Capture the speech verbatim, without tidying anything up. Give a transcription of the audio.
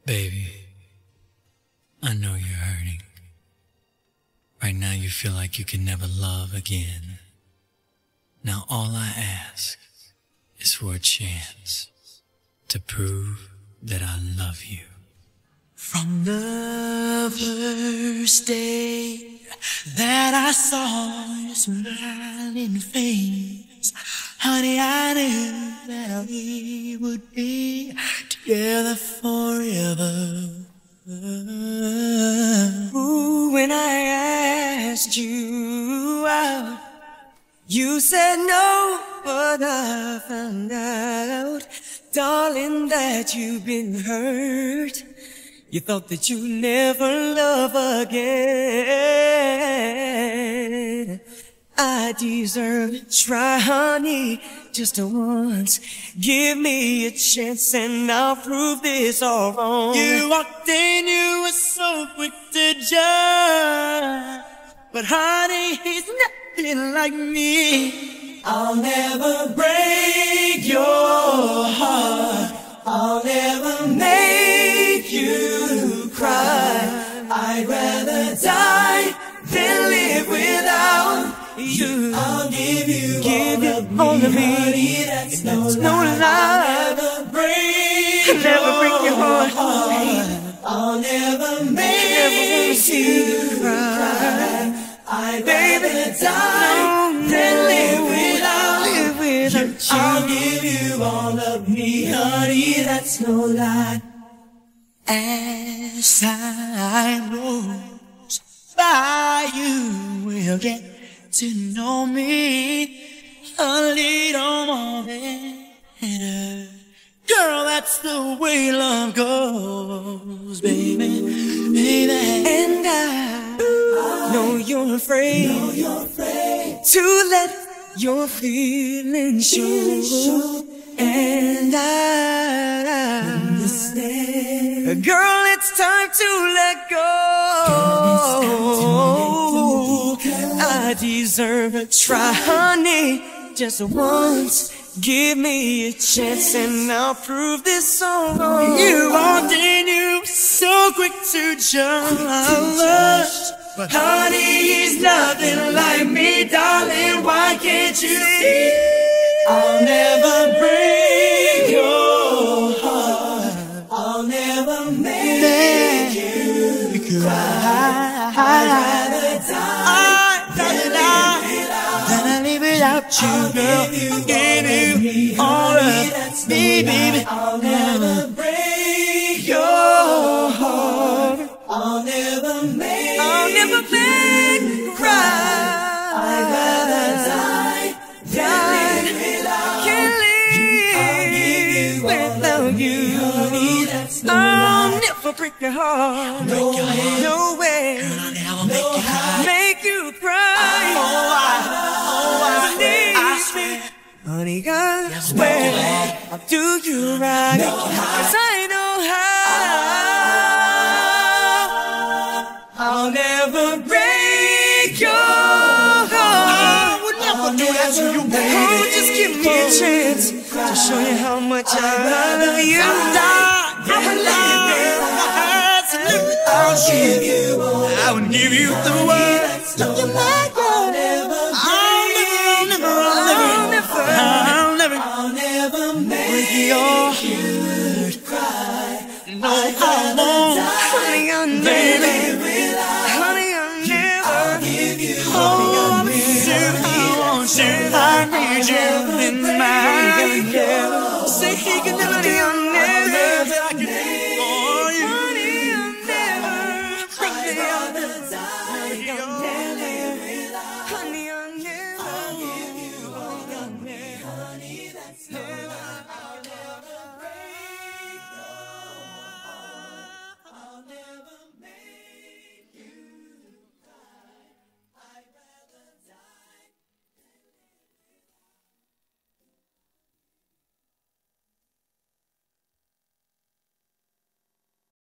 Baby, I know you're hurting. Right now you feel like you can never love again. Now all I ask is for a chance to prove that I love you. From the first day that I saw your smiling face, honey, I knew that we would be together forever. Ooh, when I asked you out, you said no, but I found out, darling, that you've been hurt. You thought that you'd never love again. I deserve to try, honey, just once. Give me a chance and I'll prove this all wrong. You walked in, you were so quick to judge, but honey, he's nothing like me. I'll never break your heart, I'll never make you cry. I'd rather die than live without you. I'll give you give all of me, honey, that's no lie. No lie. I'll never break, never break your heart. heart. I'll never make never you cry. I'd rather die than live without, live without you. I'll give you all of me, honey, that's no lie. As time goes by, you will get to know me a little more better. Girl, that's the way love goes, baby, baby. And I know you're afraid, know you're afraid to let your feelings show. And I understand, girl, it's time to let go. I deserve a try, honey, just once. Give me a chance and I'll prove this song. You walked in, you were so quick to judge, but honey, he's nothing like me, darling. Why can't you see? I'll never break your heart, I'll never make you cry. I'd rather die than I live without you, girl. I'll give you all of me, baby. I'll never break your heart, I'll never make I'll never make you cry. I'd rather die than live without you. I'll never break your heart, no way, no way. Girl, I'll never make you cry, make you cry. Oh, I, oh, I, I swear, honey, I swear, I'll do you right, cause I know how. I'll never break your heart, I would never do that to you, baby. Oh, just give me a chance to show you how much I love you. I would live absolutely. I'll give you, I would give you the world. You're my girl. I'll never, I'll never, I'll never, I'll never make your heart cry. No, I won't, honey, I'll never, honey, I'll never. I'll give you, oh, I miss you, I want you, I need you in my life. Say he can never be on.